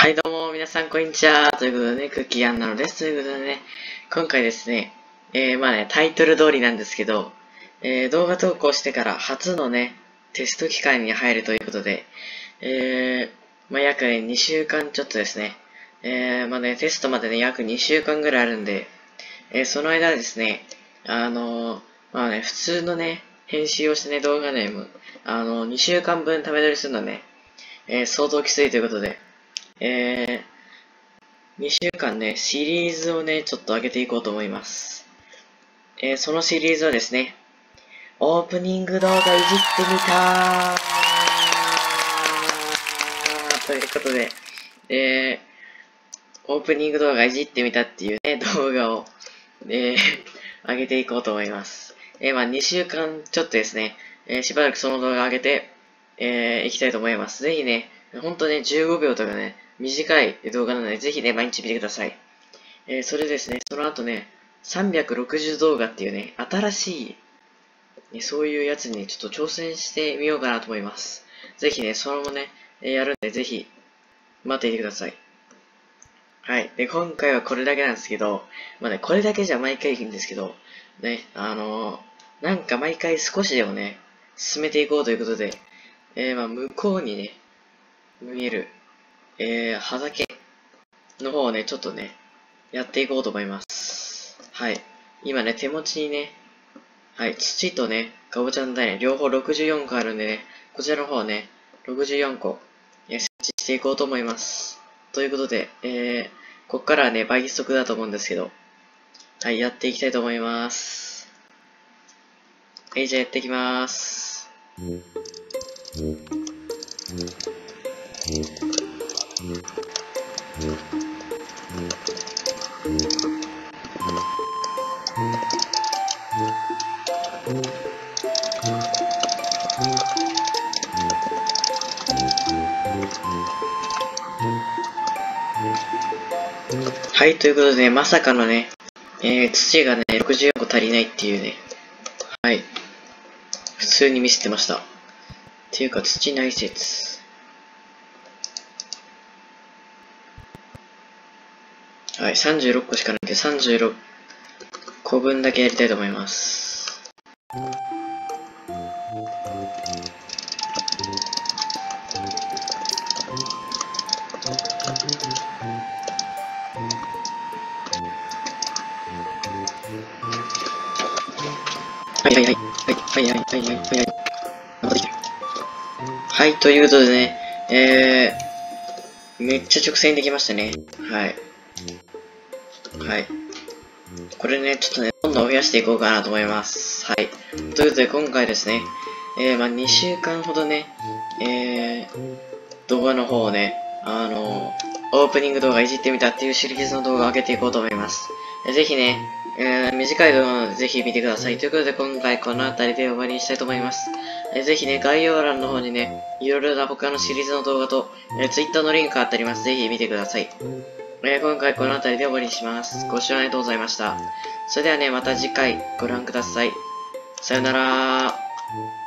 はい、どうも、皆さん、こんにちは。ということでね、クッキーアンナのです。ということでね、今回ですね、タイトル通りなんですけど、動画投稿してから初のね、テスト期間に入るということで、約ね、2週間ちょっとですね、テストまでね、約2週間ぐらいあるんで、その間ですね、普通のね、編集をしてね、動画ね、2週間分ため撮りするのね、相当きついということで、2週間ね、シリーズをね、ちょっと上げていこうと思います。そのシリーズはですね、オープニング動画いじってみたーということで、オープニング動画いじってみたっていうね、動画を、上げていこうと思います。2週間ちょっとですね、しばらくその動画上げて、いきたいと思います。ぜひね、ほんとね、15秒とかね、短い動画なので、ぜひね、毎日見てください。それですね、その後ね、360動画っていうね、新しい、そういうやつにちょっと挑戦してみようかなと思います。ぜひね、そのままね、やるんで、ぜひ、待っていてください。はい。で、今回はこれだけなんですけど、これだけじゃ毎回いいんですけど、ね、なんか毎回少しでもね、進めていこうということで、向こうにね、見える、畑の方をね、ちょっとね、やっていこうと思います。はい。今ね、手持ちにね、はい、土とね、かぼちゃの種、両方64個あるんでね、こちらの方ね、64個、設置していこうと思います。ということで、こっからはね、倍速だと思うんですけど、はい、やっていきたいと思います。はい、じゃあやっていきます。はい、ということで、まさかのね、土がね、64個足りないっていうね、はい、普通にミスってました。っていうか、土内説。はい、36個しかないんで、36個分だけやりたいと思います。はいはいはい。はいはいはいはいはいはい。戻ってきてる。はい、ということでね、めっちゃ直線できましたね。はい。はい。これね、ちょっとね、どんどん増やしていこうかなと思います。はい。ということで、今回ですね、2週間ほどね、動画の方をね、オープニング動画いじってみたっていうシリーズの動画を上げていこうと思います。ぜひね、短い動画なのでぜひ見てください。ということで今回この辺りで終わりにしたいと思います。ぜひね、概要欄の方にね、いろいろな他のシリーズの動画と、Twitter のリンク貼ってあります。ぜひ見てください。今回この辺りで終わりにします。ご視聴ありがとうございました。それではね、また次回ご覧ください。さよなら。